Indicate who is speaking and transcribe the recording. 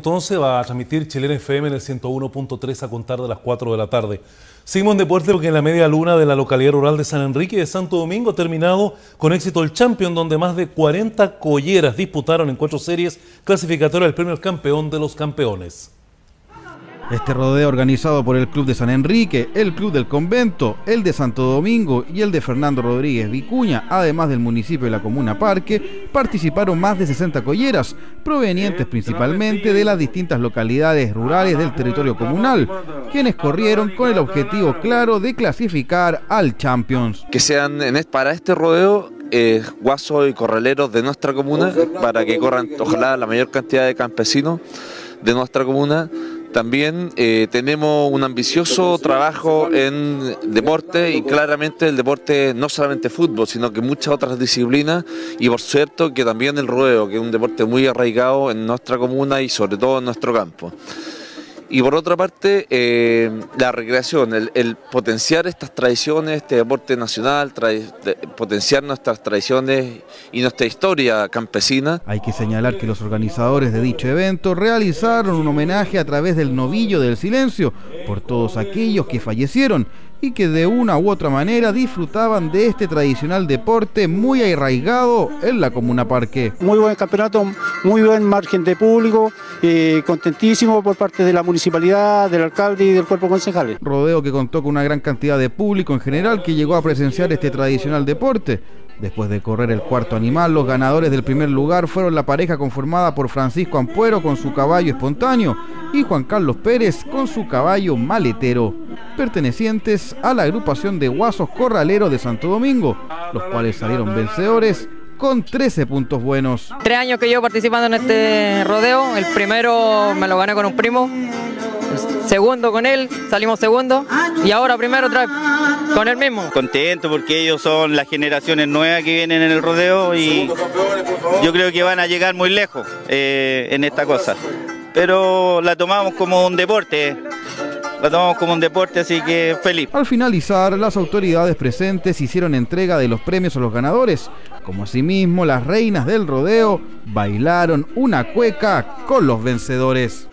Speaker 1: Entonces va a transmitir Chilena FM en el 101.3 a contar de las 4 de la tarde. Seguimos en deporte porque en la media luna de la localidad rural de San Enrique de Santo Domingo ha terminado con éxito el Champion, donde más de 40 colleras disputaron en 4 series clasificatorias del premio al campeón de los campeones.
Speaker 2: Este rodeo organizado por el Club de San Enrique, el Club del Convento, el de Santo Domingo y el de Fernando Rodríguez Vicuña, además del municipio de la comuna Parque, participaron más de 60 colleras, provenientes principalmente de las distintas localidades rurales del territorio comunal, quienes corrieron con el objetivo claro de clasificar al Champions.
Speaker 3: Que sean para este rodeo guasos y corraleros de nuestra comuna, para que corran ojalá la mayor cantidad de campesinos de nuestra comuna. También tenemos un ambicioso trabajo en deporte, y claramente el deporte no solamente fútbol, sino que muchas otras disciplinas, y por cierto que también el rodeo, que es un deporte muy arraigado en nuestra comuna y sobre todo en nuestro campo. Y por otra parte, la recreación, el potenciar estas tradiciones, este deporte nacional, potenciar nuestras tradiciones y nuestra historia campesina.
Speaker 2: Hay que señalar que los organizadores de dicho evento realizaron un homenaje a través del novillo del silencio por todos aquellos que fallecieron y que de una u otra manera disfrutaban de este tradicional deporte muy arraigado en la comuna Parque.
Speaker 4: Muy buen campeonato, muy buen margen de público, contentísimo por parte de la municipalidad, del alcalde y del cuerpo concejales.
Speaker 2: Rodeo que contó con una gran cantidad de público en general que llegó a presenciar este tradicional deporte. Después de correr el cuarto animal, los ganadores del primer lugar fueron la pareja conformada por Francisco Ampuero con su caballo espontáneo y Juan Carlos Pérez con su caballo maletero, pertenecientes a la agrupación de guasos corraleros de Santo Domingo, los cuales salieron vencedores con 13 puntos buenos.
Speaker 5: 3 años que llevo participando en este rodeo. El primero me lo gané con un primo, el segundo con él, salimos segundo, y ahora primero otra vez con él mismo.
Speaker 6: Contento porque ellos son las generaciones nuevas que vienen en el rodeo y yo creo que van a llegar muy lejos en esta cosa. Pero la tomamos como un deporte. Así que feliz.
Speaker 2: Al finalizar, las autoridades presentes hicieron entrega de los premios a los ganadores, como asimismo las reinas del rodeo bailaron una cueca con los vencedores.